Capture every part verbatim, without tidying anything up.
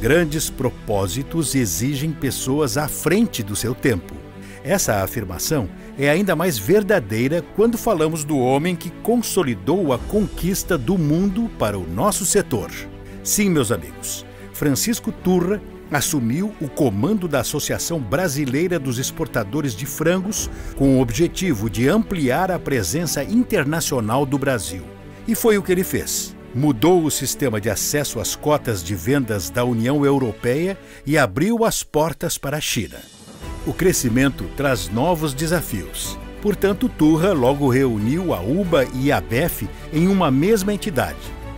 Grandes propósitos exigem pessoas à frente do seu tempo. Essa afirmação é ainda mais verdadeira quando falamos do homem que consolidou a conquista do mundo para o nosso setor. Sim, meus amigos, Francisco Turra assumiu o comando da Associação Brasileira dos Exportadores de Frangos com o objetivo de ampliar a presença internacional do Brasil. E foi o que ele fez. Mudou o sistema de acesso às cotas de vendas da União Europeia e abriu as portas para a China. O crescimento traz novos desafios. Portanto, Turra logo reuniu a U B A e a B E F em uma mesma entidade,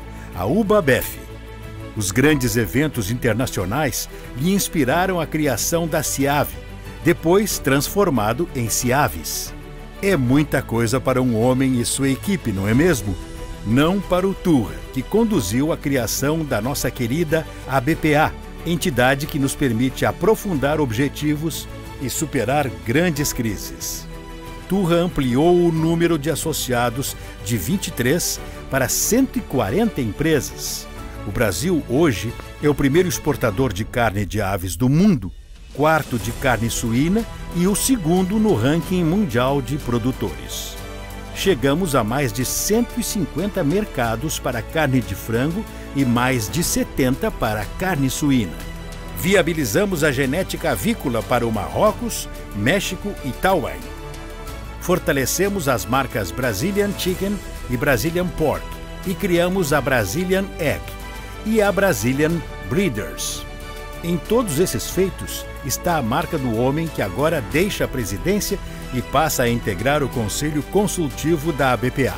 a U B A-B E F. Os grandes eventos internacionais lhe inspiraram a criação da CIAV, depois transformado em CIAVES. É muita coisa para um homem e sua equipe, não é mesmo? Não para o Turra, que conduziu a criação da nossa querida A B P A, entidade que nos permite aprofundar objetivos e superar grandes crises. Turra ampliou o número de associados de vinte e três para cento e quarenta empresas. O Brasil, hoje, é o primeiro exportador de carne de aves do mundo, quarto de carne suína e o segundo no ranking mundial de produtores. Chegamos a mais de cento e cinquenta mercados para carne de frango e mais de setenta para carne suína. Viabilizamos a genética avícola para o Marrocos, México e Taiwan. Fortalecemos as marcas Brazilian Chicken e Brazilian Pork e criamos a Brazilian Egg e a Brazilian Breeders. Em todos esses feitos está a marca do homem que agora deixa a presidência e passa a integrar o Conselho Consultivo da A B P A.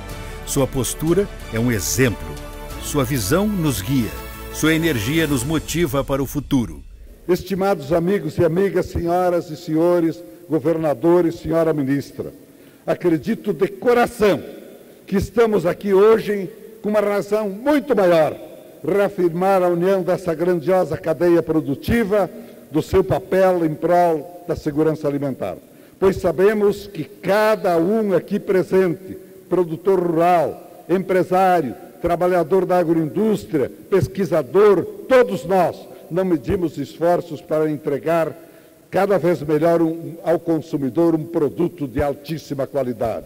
Sua postura é um exemplo. Sua visão nos guia. Sua energia nos motiva para o futuro. Estimados amigos e amigas, senhoras e senhores, governadores, senhora ministra, acredito de coração que estamos aqui hoje com uma razão muito maior: reafirmar a união dessa grandiosa cadeia produtiva, do seu papel em prol da segurança alimentar. Pois sabemos que cada um aqui presente, produtor rural, empresário, trabalhador da agroindústria, pesquisador, todos nós não medimos esforços para entregar cada vez melhor um, ao consumidor um produto de altíssima qualidade.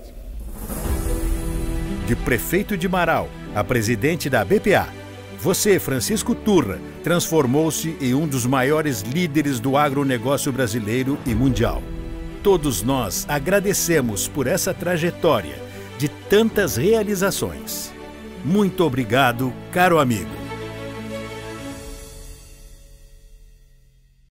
De prefeito de Marau a presidente da A B P A, você, Francisco Turra, transformou-se em um dos maiores líderes do agronegócio brasileiro e mundial. Todos nós agradecemos por essa trajetória de tantas realizações. Muito obrigado, caro amigo.